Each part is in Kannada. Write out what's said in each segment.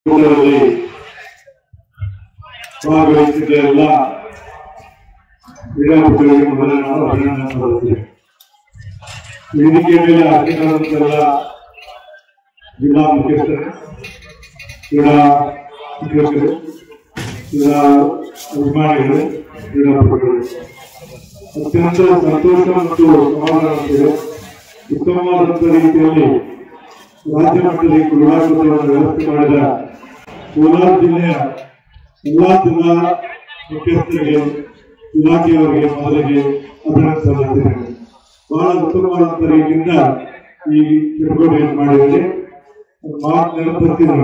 ಭಾಗವಹಿಸಿದ ಎಲ್ಲ ಕ್ರೀಡಾಪಟುಗಳಿಗೆ ಮೊದಲೇ ನಾವು ಅಭಿನಂದನೆ ಮಾಡುತ್ತೇವೆ. ವೇದಿಕೆಯ ಮೇಲೆ ಆಗಿರುವಂತೆಲ್ಲ ಜಿಲ್ಲಾ ಮುಖ್ಯಸ್ಥರು, ಕ್ರೀಡಾ ಶಿಕ್ಷಕರು, ಕ್ರೀಡಾ ಅಭಿಮಾನಿಗಳು, ಕ್ರೀಡಾಪಟುಗಳು ಅತ್ಯಂತ ಸಂತೋಷ ಮತ್ತು ಸಮಾಧಾನವಿದೆ. ಉತ್ತಮವಾದಂಥ ರೀತಿಯಲ್ಲಿ ರಾಜ್ಯ ಮಟ್ಟದಲ್ಲಿ ಕ್ರೀಡಾಕೂಟವನ್ನು ವ್ಯವಸ್ಥೆ ಮಾಡಿದ ಕೋಲಾರ ಜಿಲ್ಲೆಯ ಎಲ್ಲ ಜಿಲ್ಲಾ ಮುಖ್ಯಸ್ಥರಿಗೆ, ಇಲಾಖೆಯವರಿಗೆ ಮೊದಲಿಗೆ ಅಭಿನಂದಿಸಲಾಗುತ್ತದೆ. ಬಹಳ ಉತ್ತಮವಾದಂಥ ರೀತಿಯಿಂದ ಈ ಚಟುವಟಿಕೆಯನ್ನು ಮಾಡಿದರೆ ಮಾತು ನೆನಪುತ್ತೀನಿ.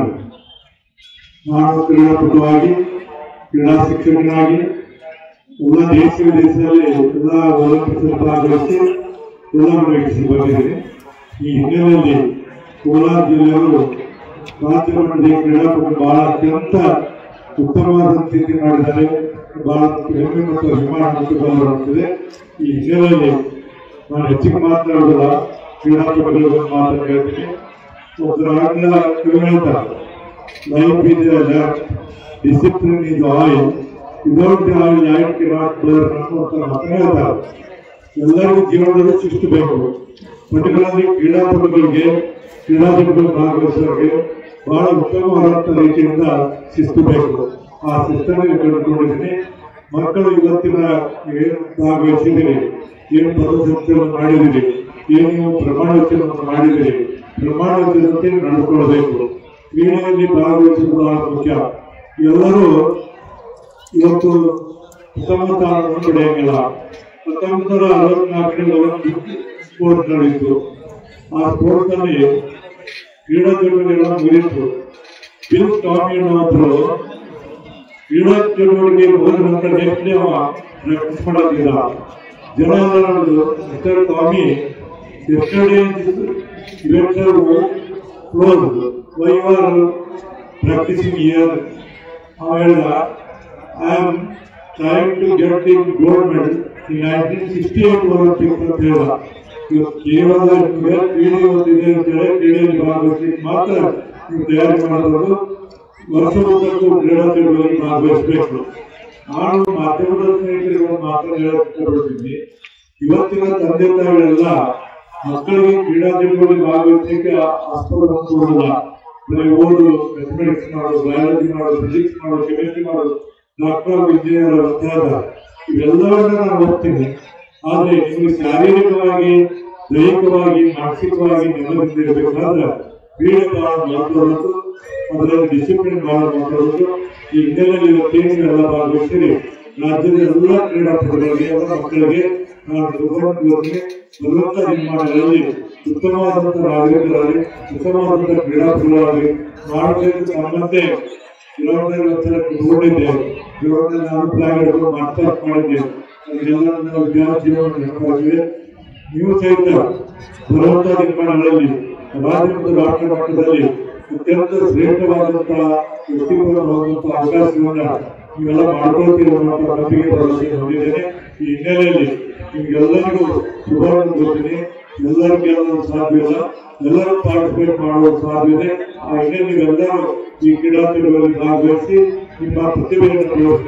ನಾನು ಕ್ರೀಡಾಪಟುವಾಗಿ, ಕ್ರೀಡಾ ಶಿಕ್ಷಕನಾಗಿ ಎಲ್ಲ ದೇಶ ವಿದೇಶದಲ್ಲಿ ಎಲ್ಲ ಒಲಿಂಪಿಕ್ಸ್ ಭಾಗವಹಿಸಿ ಎಲ್ಲವನ್ನು ವೀಕ್ಷಿಸಿ ಬಂದಿದ್ದೇನೆ. ಈ ಹಿನ್ನೆಲೆಯಲ್ಲಿ ಕೋಲಾರ ಜಿಲ್ಲೆಯವರು ರಾಜ್ಯ ಮಟ್ಟದ ಕ್ರೀಡಾಪಟು ಬಹಳ ಅತ್ಯಂತ ಉತ್ತಮವಾದ ಸ್ಥಿತಿ ಮಾಡಿದ್ದಾರೆ. ಬಹಳ ಹೆಮ್ಮೆ ಮತ್ತು ಅಭಿಮಾನ ಮತ್ತು ಗೌರವಿಸುತ್ತದೆ. ಈ ಹಿನ್ನೆಲೆಯಲ್ಲಿ ನಾನು ಹೆಚ್ಚಿಗೆ ಮಾತನಾಡುವುದಿಲ್ಲ, ಕ್ರೀಡಾಪಟುಗಳಿಗೆ ಮಾತನ್ನು ಹೇಳ್ತೀನಿ. ಒಬ್ಬರ ಆಂಗ್ಲ ಹೇಳ್ತಾರೆ, life is discipline is oil, without the oil life cannot burn ಅನ್ನುವಂಥ ಮಾತನ್ನು ಹೇಳ್ತಾರೆ. ಎಲ್ಲರಿಗೂ ಜೀವನದಲ್ಲಿ ಶಿಸ್ತು ಬೇಕು. ಪರ್ಟಿಕ್ಯುಲರ್ಲಿ ಕ್ರೀಡಾಪಟುಗಳಿಗೆ, ಕ್ರೀಡಾಪಟುಗಳು ಭಾಗವಹಿಸೋರಿಗೆ ಬಹಳ ಉತ್ತಮವಾದಂಥ ರೀತಿಯಿಂದ ಶಿಸ್ತು ಬೇಕು. ಆ ಶಿಸ್ತನ್ನು ಕಂಡುಕೊಂಡಿದ್ದೀನಿ. ಮಕ್ಕಳು ಇವತ್ತಿನ ಏನು ಭಾಗವಹಿಸಿದ್ದೀರಿ, ಏನು ಪದಸಂಖ್ಯೆಯನ್ನು ಮಾಡಿದ್ದೀರಿ, ಏನು ನೀವು ಪ್ರಮಾಣ ವಚನವನ್ನು ಮಾಡಿದ್ದೀರಿ, ಪ್ರಮಾಣ ವಚನದಂತೆ ನಡೆದುಕೊಳ್ಳಬೇಕು. ಕ್ರೀಡೆಯಲ್ಲಿ ಭಾಗವಹಿಸುವುದು ಬಹಳ ಮುಖ್ಯ. ಎಲ್ಲರೂ ಇವತ್ತು ಉತ್ತಮ ಸ್ಥಾನವನ್ನು ಪಡೆಯಂಗಿಲ್ಲ. 1964ರಲ್ಲಿ ಒಂದು ಸ್ಪೋರ್ಟ್ಸ್ ನಡೆಯಿತು. ಆ ಸ್ಪೋರ್ಟ್ಸ್ ನಲ್ಲಿ ಕ್ರೀಡಾ ಚಟುವಟಿಕೆಗಳನ್ನು ಮುಗಿಯಿತು. ಬಿಲ್ ಟಾಮಿ ಅನ್ನುವಂಥರು ಕ್ರೀಡಾ ಚಟುವಟಿಕೆ ಹೋದ ನಂತರ ನೆಕ್ಸ್ಟ್ ಡೇ ಪ್ರಾಕ್ಟೀಸ್ ಮಾಡೋದಿಲ್ಲ. ಜನ ಎಲ್ಲ mister Tommy yesterday events close, why you are practising here? ಹೇಳಿದ, I am trying to get the gold medal in 1968 Olympics ಅಂತ ಹೇಳಿದ. ಕೇವಲ ಕ್ರೀಡೆ ಓದಿದೆ ಅಂತೇಳಿ ಕ್ರೀಡೆಯಲ್ಲಿ ಭಾಗವಹಿಸಿ ಮಾತ್ರ ನೀವು ತಯಾರಿ ಮಾಡೋದು. ವರ್ಷದುದ್ದಕ್ಕೂ ಕ್ರೀಡಾ ಚಟುವಟಿಕೆಯಲ್ಲಿ ಭಾಗವಹಿಸಬೇಕು. ನಾನು ಮಾಧ್ಯಮದ ಸ್ನೇಹಿತರಿಗೆ ಮಾತ್ರ ಹೇಳಲ್ಪಟ್ಟಿದ್ದೀನಿ, ಇವತ್ತಿನ ತಂದೆ ತಾಯಿಗಳೆಲ್ಲ ಮಕ್ಕಳಿಗೆ ಕ್ರೀಡಾ ಚಟುವಟಿಕೆ ಭಾಗವಹಿಸಲಿಕ್ಕೆ ಆಸ್ಪದ ಕೊಡೋದಿಲ್ಲ. ಬರೀ ಓದು, ಮ್ಯಾಥಮೆಟಿಕ್ಸ್ ಮಾಡೋದು, ಬಯಾಲಜಿ ಮಾಡೋದು, ಫಿಸಿಕ್ಸ್ ಮಾಡೋದು, ಕೆಮಿಸ್ಟ್ರಿ ಮಾಡೋದು, ಡಾಕ್ಟರ್, ಇಂಜಿನಿಯರ್ ಅಂತ ಹೇಳ್ತಾರೆ. ಇವೆಲ್ಲವನ್ನ ನಾನು ಓದ್ತೀನಿ. ಆದ್ರೆ ನಿಮಗೆ ಶಾರೀರಿಕವಾಗಿ, ದೈಹಿಕವಾಗಿ, ಮಾನಸಿಕವಾಗಿ ನೆಮ್ಮದಿರಬೇಕಾದ್ರೆ ಕ್ರೀಡೆ ಬಹಳ ಮಾತಾಡೋದು, ಅದರಲ್ಲಿ ಡಿಸಿಪ್ಲಿನ್ ಬಹಳ ಮಾತಾಡೋದು. ಈ ಹಿನ್ನೆಲೆಯಲ್ಲಿ ಇವತ್ತೇನೆಲ್ಲ ಭಾಗವಹಿಸಿರಿ ರಾಜ್ಯದ ಎಲ್ಲ ಕ್ರೀಡಾಪಟುಗಳಿಗೆ, ಅವರ ಮಕ್ಕಳಿಗೆ ನಾನು ಯೋಜನೆ ಭಗವಂತ ನಿರ್ಮಾಣಗಳಲ್ಲಿ ಉತ್ತಮವಾದಂಥ ನಾಗರಿಕರಾಗಿ, ಉತ್ತಮವಾದಂಥ ಕ್ರೀಡಾಪಟುಗಳಾಗಿ ಮಾಡಬೇಕು. ನಮ್ಮಂತೆ ನೋಡಿದ್ದೇವೆ, ನಾನು ಪ್ಲಾನ್ಗಳು ಮಾಸ್ಟರ್ಸ್ ಮಾಡಿದ್ದೇವೆ. ಅದಕ್ಕೆಲ್ಲ ನನ್ನ ವಿದ್ಯಾರ್ಥಿಗಳನ್ನು ನೆನಪಾಗಿದೆ. ನೀವು ಸಹಿತ ಬರುವಂಥ ನಿರ್ಮಾಣಗಳಲ್ಲಿ ರಾಜ್ಯ ಮತ್ತು ರಾಷ್ಟ್ರ ಮಟ್ಟದಲ್ಲಿ ಅತ್ಯಂತ ಶ್ರೇಷ್ಠವಾದಂತಹ ವ್ಯಕ್ತಿಗಳನ್ನು ಹೋಗುವಂಥ ಅವಕಾಶವನ್ನು ನೀವೆಲ್ಲ ಮಾಡ್ಕೊಳ್ತೀರುವಂಥ ನಂಬಿಕೆ ಹೊಂದಿದ್ದೇನೆ. ಈ ಹಿನ್ನೆಲೆಯಲ್ಲಿ ನಿಮ್ಗೆಲ್ಲರಿಗೂ ಶುಭವನ್ನು ಕೊಡ್ತೀನಿ. ಎಲ್ಲರೂ ಗೆಲ್ಲಲು ಸಾಧ್ಯವಿಲ್ಲ, ಎಲ್ಲರೂ ಪಾರ್ಟಿಸಿಪೇಟ್ ಮಾಡುವ ಸಾಧ್ಯತೆ. ಆ ಹಿನ್ನೆಲೆ ನೀವೆಲ್ಲರೂ ಈ ಕ್ರೀಡಾ ಚಟುವಟಿಕೆಯಲ್ಲಿ ಭಾಗವಹಿಸಿ ನಿಮ್ಮ ಪ್ರತಿಭೆಯನ್ನು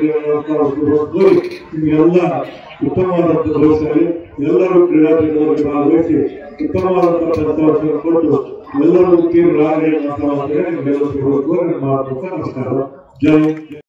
ತೋರಿ ನಿಮಗೆಲ್ಲ ಉತ್ತಮವಾದಂಥ ಭವಿಷ್ಯದಲ್ಲಿ ಎಲ್ಲರೂ ಕ್ರೀಡಾ ಚಟುವಟಿಕೆಯಲ್ಲಿ ಭಾಗವಹಿಸಿ ಉತ್ತಮವಾದಂಥ ಫಲಿತಾಂಶವನ್ನು ಕೊಟ್ಟು ಎಲ್ಲರೂ ಉತ್ತೀರ್ಣರಾಗಲಿ ಅಂತ ನಿಮಗೆಲ್ಲರಿಗೂ ನಮಸ್ಕಾರ. ಜೈ